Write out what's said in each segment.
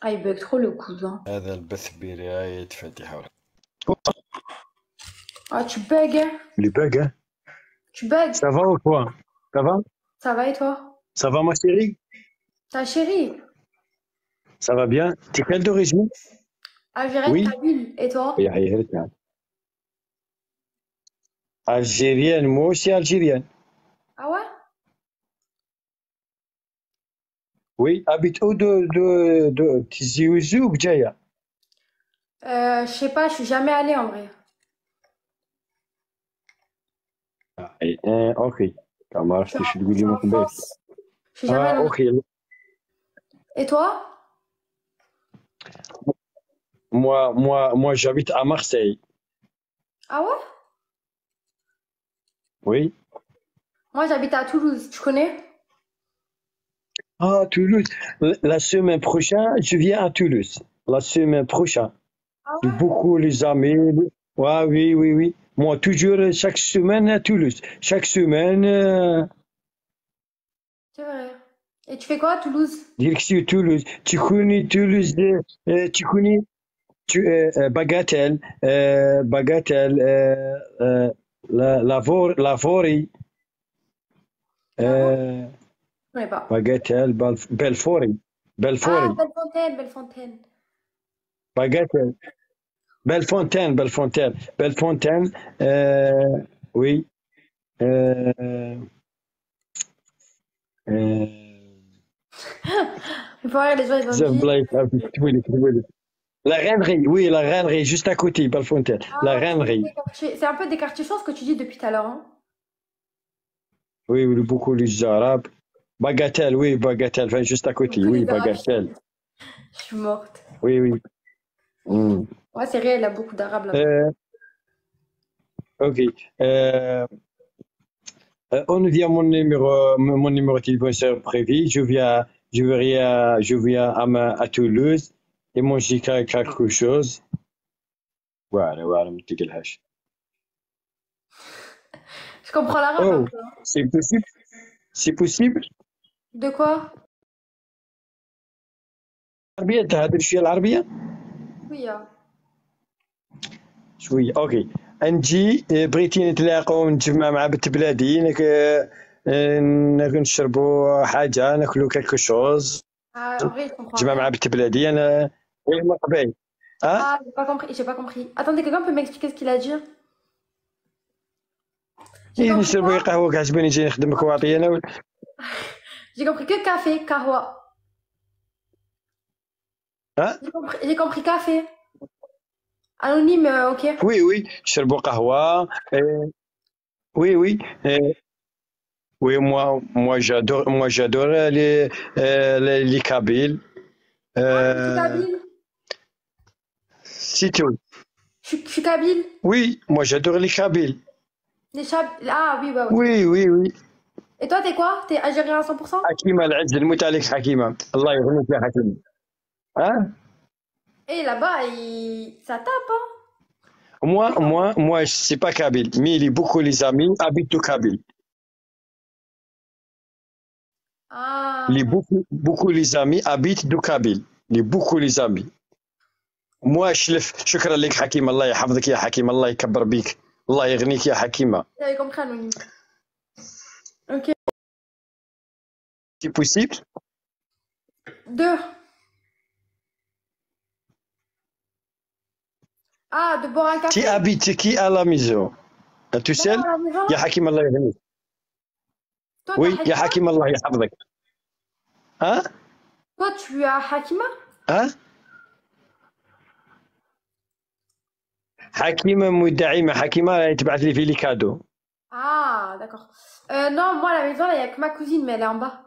Ah, il bug trop le cousin. هذا البث برعاية فاتحة. Ah, tu bugs, hein? Les bugs, hein. Tu bugs. Ça va ou quoi? Ça va? Ça va et toi? Ça va, ma chérie? Ta chérie? Ça va bien? T'es quelle d'origine? Algérienne, Oui? Kabyle. Et toi? Oui, algérienne, moi aussi algérienne. Ah ouais? Oui, habite où de Tizi Ouzou ou Bjaya? Je sais pas, je suis jamais allée en vrai. اوكي. ما Je suis عرفتش تقول لي je suis من en قبل. France. Je suis jamais allée en... اوكي. Et toi? Moi j'habite à Marseille. Ah ouais? Oui. Moi, j'habite à Toulouse. Tu connais? Ah, Toulouse. La semaine prochaine, je viens à Toulouse. La semaine prochaine. Ah J'ai ouais? beaucoup les amis. Ouais, oui, oui, oui. Moi, toujours, chaque semaine à Toulouse. Chaque semaine, C'est vrai. Et tu fais quoi à Toulouse? direction Toulouse. Tu connais Toulouse, tu connais Bagatelle, Bagatelle, la Vori, La Vôtre? Je connais pas. Bagatelle, Belfori, Ah, Belfori, Bellefontaine, Bellefontaine. Bagatelle, Bellefontaine, Bellefontaine, Bellefontaine, oui. Euh, Il faut rire, les gens, ils vont me بزاف dire. بلايص عاوتاني كتبوا لك. La Rainerie, oui, la Rainerie, juste à côté, Bellefontaine. La Ah, Rainerie. c'est un peu des quartiers chauds ce que tu dis depuis tout à l'heure, hein. Oui, oui, beaucoup les Arabes. Bagatelle, oui, Bagatelle, enfin, juste à côté, Beaucoup oui, des Arabes. Bagatelle. Je suis morte. Oui, oui. Hmm. Ouais, c'est réel, il y a beaucoup d'Arabes là-bas. Ok. On vient mon numéro de téléphone prévu. Je viens à Toulouse et manger quelque chose. Voilà, voilà, ما تقلهاش. Je comprends l'arabe un Oh, peu, hein. c'est possible? C'est possible؟ De quoi? العربية تهدر شوية العربية؟ Oui, شوية، اوكي. نجي بغيتي نتلاقاو نتجمع مع بنت بلادي نشربوا حاجة ناكلو كالكو شوز. Ah, en vrai, je comprends نتجمع rien. مع بنت بلادي أنا مرحبا. ها؟ Ah, j'ai pas compris, j'ai pas compris. Attendez, quelqu'un peut m'expliquer ce qu'il a dit? J'ai إيه compris نشربوا quoi? قهوة كعجبني نجي نخدمك واعطي أنا J'ai compris que café, kahwa. ها؟ J'ai compris café. Anonyme, ok. وي وي نشربوا قهوة. وي وي. Oui, moi j'adore les Kabyles. Ah, je suis Euh, kabyle. c'est tout. Je suis kabyle. Oui, moi j'adore les Kabyles. Ah, oui, ouais, ok. Oui, oui, oui. Et toi, t'es quoi? T'es algérien à 100%? حكيمة العز نموت عليك حكيمة، الله يغنيك يا حكيمة. ها؟ Et là-bas, ça tape, hein? Moi, c'est pas Kabyle, mais il est beaucoup les amis habitent au Kabyle. Les Ah, beaucoup les amis habitent du Kabyle. Les beaucoup les amis. Moi, شكرا لك حكيمة، الله يحفظك يا حكيمة، الله يكبر بيك، الله يغنيك يا حكيمة. j'avais compris anonyme. Ok. C'est possible? Deux. Ah, de boire un Qui café? habite qui à la maison? Tout Là-bas seul? à la maison, يا là? حكيم الله يغنيك. Toi, t'as Oui, يا Hakima? حكيم الله يحفظك. ها؟ Toi, tu as Hakima? ها؟ حكيمة مدعمة، حكيمة راهي تبعث لي في لي كادو. Ah, d'accord. Non, moi, à la maison, là, il n'y a que ma cousine, mais elle est en bas.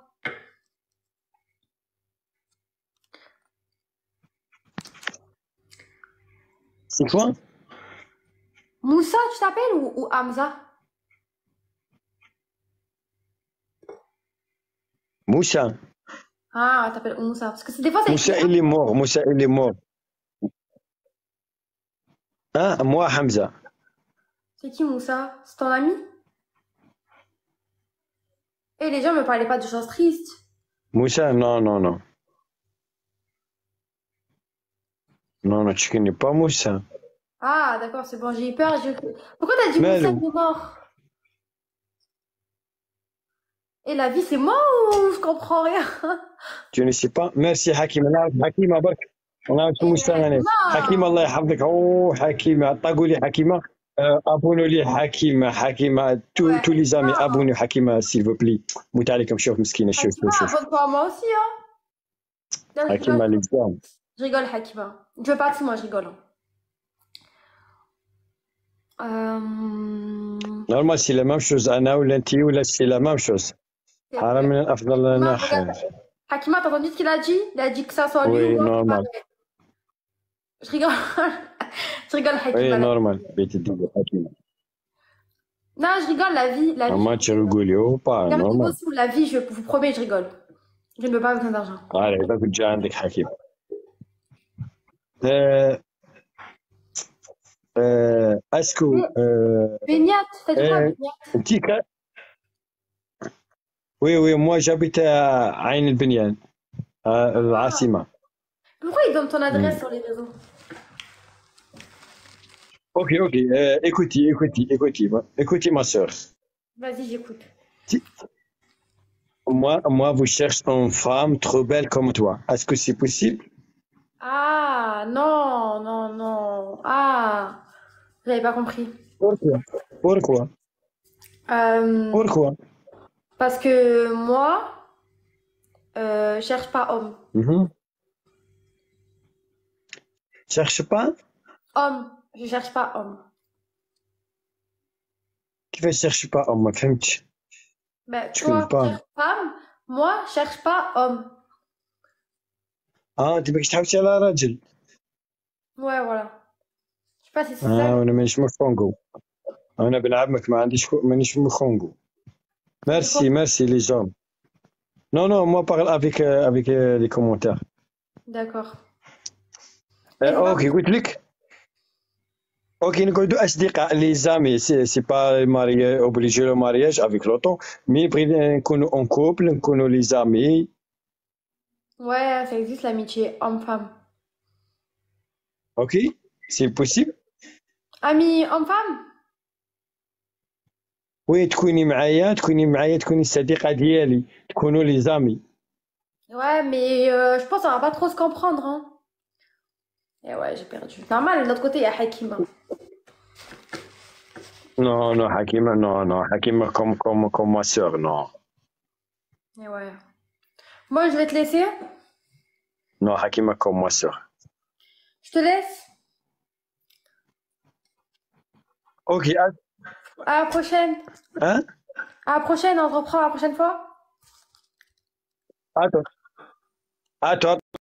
C'est quoi? Moussa, tu t'appelles ou Hamza? Moussa. Ah, t'appelles Moussa. Parce que des fois, ça écrit Moussa il est mort. Moussa il est mort. Hein? Moi Hamza. C'est qui Moussa? C'est ton ami? Et les gens me parlaient pas de choses tristes. Moussa non non non. Non, non, tu connais pas Moussa. Ah, d'accord, c'est bon, j'ai eu peur. Pourquoi t'as dit Moussa Malou. est mort? Et la vie, c'est mort ou je comprends rien? Tu ne sais pas. Merci Hakim. الله يعاود حكيمة برك. الله يعاود Moussa أنا. حكيمة الله يحفظك. أوه حكيمة. طاقوا لي حكيمة. أبونوا لي حكيمة. حكيمة. Ouais, tous les amis Hakima. abonnez حكيمة s'il vous plaît. موت عليكم شوف مسكينة شوف Hakima, شوف شوف. abonne-toi à moi aussi, hein. Non, je حكيمة rigole. l'exemple. Je rigole, Hakima. Je veux pas de moi, je rigole. Normal c'est la même chose. أنا ولا أنتي ولا c'est la même chose. C'est حرام vrai. من الأفضل لنا Hakima, خير. regarde. Hakima, t'as entendu ce qu'il a dit? Il a dit que ça soit lui ou Oui, moi. normal. Je rigole. Je rigole, Oui, Hakima. normal. بيت الدنيا حكيمة. Non, je rigole, la vie. La vie. أما ترقولي هو با Comme niveau normal. sous la vie, je vous promets, je rigole. Je ne veux pas besoin d'argent. على هذاك جا عندك حكيم. آه، اسكو Baignade, t'as dit quoi, baignade? انتي وي وي موا جابيت عين البنيان العاصمة. Pourquoi il donne ton adresse sur les réseaux? اوكي اوكي écoutez ma soeur. Vas-y, j'écoute. Moi vous cherchez une femme trop belle comme toi. Est-ce que c'est possible? Ah, non, non, non. Ah, j'avais pas compris. Pourquoi? Pourquoi? Euh, Pourquoi? parce que moi, cherche pas homme. Cherche pas? Homme, je cherche pas homme. كيفاش cherche pas ما فهمتش. Ben, Tu toi, connais pas. cherche femme, moi, cherche pas homme. انت باغي تحوسي على راجل. Ouais, voilà. Je sais pas si c'est ça. وانا مانيش مفونغو. انا بنعمك ما عنديش مانيش مفونغو. Merci, merci les hommes. Non, non, moi parle avec les commentaires. D'accord. اوكي قلت لك. اوكي نقعدوا اصدقاء لي زامي سي با ماري اوبليجي لو مارياج افيك لو طون مي بغينا نكونوا اون كوبل نكونوا لي زامي. Ouais, ça existe l'amitié homme-femme. اوكي سي بوسيبل. Ami homme-femme? وي تكوني معايا تكوني الصديقه ديالي تكونوا لي زامي. Ouais, mais je pense qu'on va pas trop se comprendre, hein. Et ouais, j'ai perdu. Normal, de l'autre côté, il y a Hakim. Non, non, Hakima, non, non, Hakima comme ma soeur, non. Et ouais. Moi, je vais te laisser. Non, Hakima comme ma soeur. Je te laisse. Ok, À la prochaine. hein? À la prochaine, on se reprend la prochaine fois. Attends. Attends.